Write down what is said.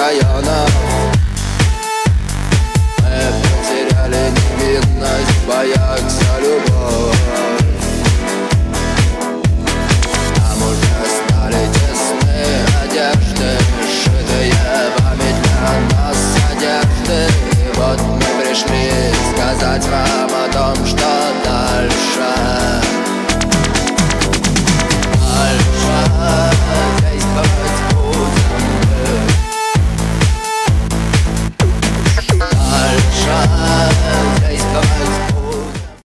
районов. Мы потеряли невинность в боях за любовь. Нам уже стали тесны одежды, сшитые вами для нас одежды. И вот мы пришли сказать вам о том, что дальше.